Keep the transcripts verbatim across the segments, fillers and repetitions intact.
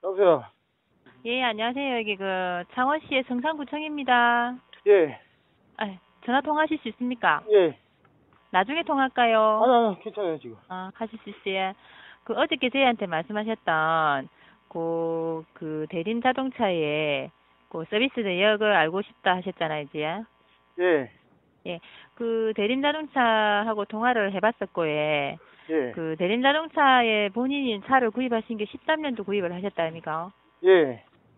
여보세요. 예, 안녕하세요. 여기 그 창원시의 성산구청입니다. 예, 아, 전화 통화하실 수 있습니까? 예. 나중에 통화할까요? 아니, 아니, 괜찮아요, 지금. 아, 하실 수 있어요. 그 어저께 저희한테 말씀하셨던 그, 그 대림 자동차의 그 서비스 내역을 알고 싶다 하셨잖아요, 이제. 예, 예, 그 대림 자동차하고 통화를 해봤었고, 예. 예, 그 대림 자동차에 본인이 차를 구입하신 게 십삼 년도 구입을 하셨다 아닙니까? 예.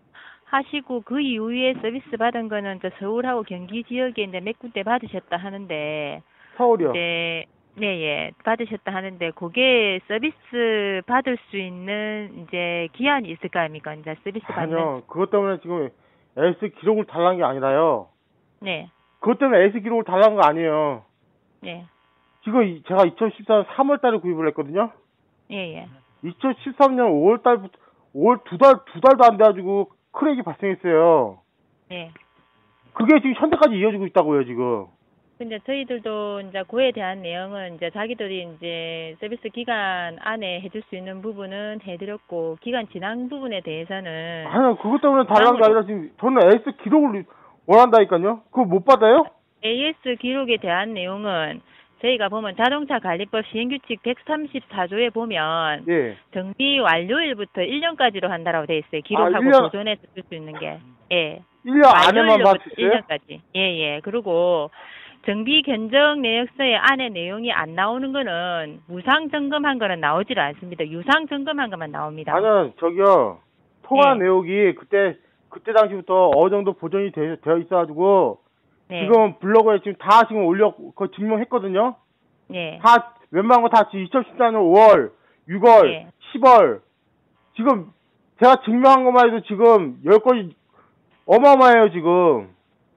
하시고 그 이후에 서비스 받은 거는 저 서울하고 경기 지역에 이제 몇 군데 받으셨다 하는데 서울이요. 이제 네, 예, 받으셨다 하는데 그게 서비스 받을 수 있는 이제 기한이 있을 거 아닙니까? 이제 서비스 받는. 아니요, 그것 때문에 지금 에이에스 기록을 달라는 게 아니라요. 네, 그것 때문에 에이에스 기록을 달라는 거 아니에요. 네, 지금 이- 제가 이천십사 년 삼월 달에 구입을 했거든요. 예, 예, 이천십삼 년 오월 달부터, 오월 두 달, 두 달도 안 돼가지고 크랙이 발생했어요. 네. 그게 지금 현재까지 이어지고 있다고요, 지금. 근데 저희들도 이제 그에 대한 내용은 이제 자기들이 이제 서비스 기간 안에 해줄 수 있는 부분은 해드렸고 기간 지난 부분에 대해서는 아니요, 그것 때문에 달라는 게 아니라 지금 저는 에이에스 기록을 원한다니까요. 그거 못 받아요? 에이에스 기록에 대한 내용은 저희가 보면 자동차 관리법 시행규칙 백삼십사 조에 보면 예. 정비 완료일부터 일 년까지로 한다라고 돼 있어요. 기록하고 아, 일 년... 보존해서 쓸 수 있는 게. 예. 일 년 안에만 받을 수 있어요? 일 년까지. 예, 예. 그리고 정비 견적 내역서에 안에 내용이 안 나오는 거는 무상 점검한 거는 나오질 않습니다. 유상 점검한 것만 나옵니다. 아니요, 저기요. 통화 네. 내역이 그때 그때 당시부터 어느 정도 보존이 되, 되어 있어가지고 네. 지금 블로그에 지금 다 지금 올려 그 증명했거든요. 네. 다 웬만한 거 다 지금 이천십사 년 오월, 유월, 네. 시월 지금 제가 증명한 것만 해도 지금 열 건이 어마어마해요 지금.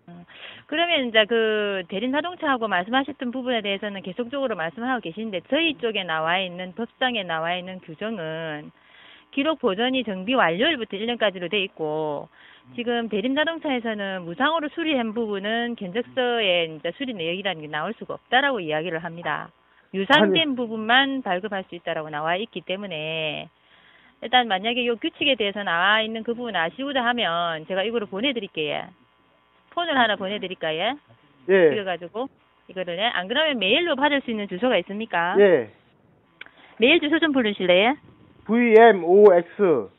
그러면 이제 그 대림 자동차하고 말씀하셨던 부분에 대해서는 계속적으로 말씀하고 계시는데 저희 쪽에 나와 있는 법상에 나와 있는 규정은 기록 보존이 정비 완료일부터 일 년까지로 돼 있고 지금 대림 자동차에서는 무상으로 수리한 부분은 견적서에 이제 수리 내역이라는 게 나올 수가 없다라고 이야기를 합니다. 유상된 아니. 부분만 발급할 수 있다라고 나와 있기 때문에 일단 만약에 이 규칙에 대해서 나와 있는 그 부분 아시고자 하면 제가 이거를 보내드릴게요. 폰을 하나 보내드릴까요? 예. 그래가지고 이거를 안 그러면 메일로 받을 수 있는 주소가 있습니까? 예. 메일 주소 좀 부르실래요? 브이엠오엑스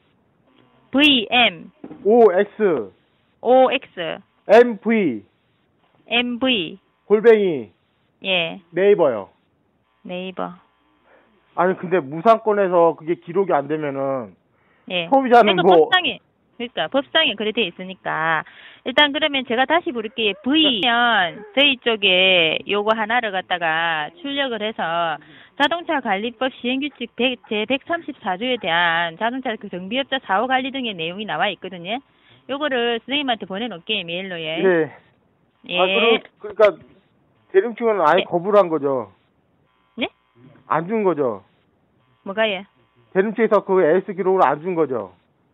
브이엠 오엑스 오엑스 엠브이 엠브이 골뱅이 예 네이버요. 네이버. 아니 근데 무상권에서 그게 기록이 안 되면은 예. 소비자는 그러니까 뭐 법상에 그러니까 법상에 그래 돼 있으니까 일단 그러면 제가 다시 부를게요. V면 저희 쪽에 요거 하나를 갖다가 출력을 해서 자동차 관리법 시행규칙 제백삼십사 조에 대한 자동차 그 정비업자 사후 관리 등의 내용이 나와 있거든요. 요거를 선생님한테 보내놓을게요 메일로. 예. 네. 예. 아, 그러, 그러니까 대림 측은 아예 네. 거부를 한 거죠. 네? 안 준 거죠. 뭐가요? 대림 측에서 그 에이에스 기록을 안 준 거죠.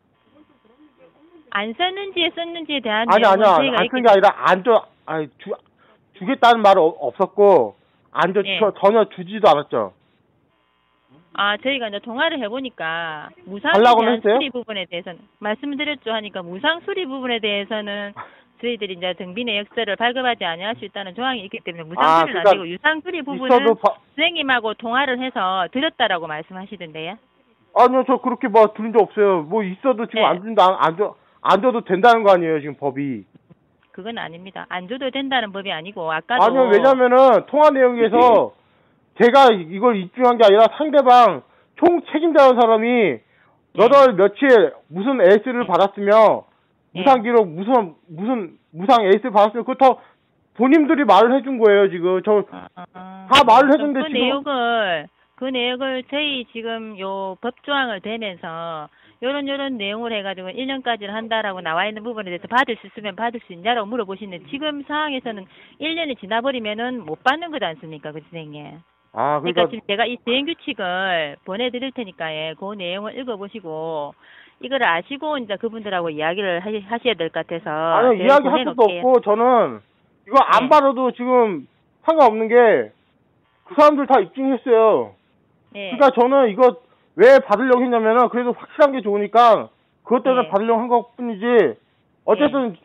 안 썼는지에 썼는지에 대한 아니 내용은 아니요 저희가 안 쓴 게 아니라 안 줘, 아니 주 주겠다는 말은 없었고 안 줘, 예. 전혀 주지도 않았죠. 아, 저희가 이제 통화를 해보니까 무상 달라고는 했어요? 수리 부분에 대해서는 말씀드렸죠 하니까 무상 수리 부분에 대해서는 저희들이 이제 정비 내역서를 발급하지 아니할 수 있다는 조항이 있기 때문에 무상 아, 수리는 그러니까 안 되고 유상 수리 부분은 바... 선생님하고 통화를 해서 드렸다라고 말씀하시던데요. 아니요, 저 그렇게 뭐 들은 적 없어요. 뭐 있어도 지금 네. 안 준다, 안 줘, 안 줘도 된다는 거 아니에요, 지금 법이. 그건 아닙니다. 안 줘도 된다는 법이 아니고 아까도 아니요, 왜냐면은 통화 내용에서 제가 이걸 입증한 게 아니라 상대방 총 책임자는 사람이 몇 월 며칠 무슨 에이에스를 받았으며 무상 기록 무슨 무슨 무상 에이에스를 받았으면 그거 본인들이 말을 해준 거예요 지금. 저 다 말을 해줬는데 그 지금 내용을 그 내용을 저희 지금 요 법조항을 대면서 요런 요런 내용을 해가지고 일 년까지는 한다라고 나와 있는 부분에 대해서 받을 수 있으면 받을 수 있냐라고 물어보시는데 지금 상황에서는 일 년이 지나버리면은 못 받는 거지 않습니까, 그 선생님? 아, 그러니까, 그러니까 지금 제가 이 시행규칙을 보내드릴 테니까 예, 그 내용을 읽어보시고 이거를 아시고 이제 그분들하고 이야기를 하시, 하셔야 될 것 같아서. 아니요, 이야기 할 것도 없고 저는 이거 안 네. 받아도 지금 상관없는 게 그 사람들 다 입증했어요. 네. 그러니까 저는 이거 왜 받으려고 했냐면은 그래도 확실한 게 좋으니까 그것 때문에 예. 받으려고 한 것뿐이지. 어쨌든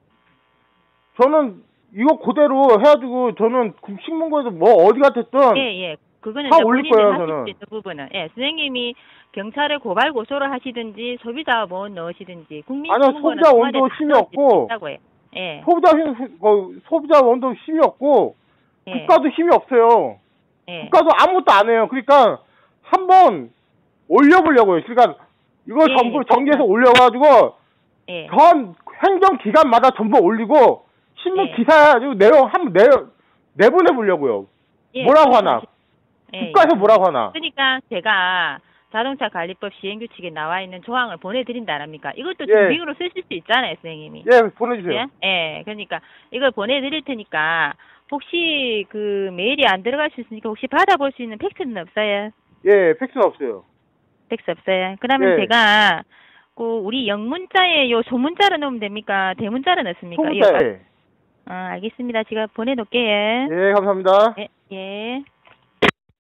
저는 이거 그대로 해가지고 저는 식문고에서 뭐 어디가 됐든 예, 예. 그거는 다 이제 올릴 본인이 거예요, 하실 저는. 수 있는 부분은. 예, 선생님이 경찰에 고발 고소를 하시든지 소비자 보호 넣으시든지 국민 아니요, 신문고는 소비자 청와대에 원도 다 힘이 넣어줄 수 없고 있다고요. 예. 소비자 힘, 어, 소비자 원도 힘이 없고 예. 국가도 힘이 없어요. 예. 국가도 아무것도 안 해요. 그러니까 한번 올려보려고요. 그러니까 이걸 예, 전부 예, 정계에서 그렇죠. 올려가지고 예. 전 행정기관마다 전부 올리고 신문 예. 기사에 가지고 내용 한번 내 내보내보려고요. 예, 뭐라고 그렇죠. 하나? 예, 국가에서 예. 뭐라고 하나? 그러니까 제가 자동차 관리법 시행규칙에 나와 있는 조항을 보내드린다 아닙니까? 이것도 예. 증빙으로 쓰실 수 있잖아요, 선생님이. 예, 보내주세요. 예? 예, 그러니까 이걸 보내드릴 테니까 혹시 그 메일이 안 들어갈 수 있으니까 혹시 받아볼 수 있는 팩스는 없어요? 예, 팩스는 없어요. 팩스 없어요. 그러면 예. 제가 그 우리 영문자에 요 소문자로 넣으면 됩니까? 대문자로 넣습니까? 소문자에. 어, 알겠습니다. 제가 보내놓을게요. 예, 감사합니다. 예, 예.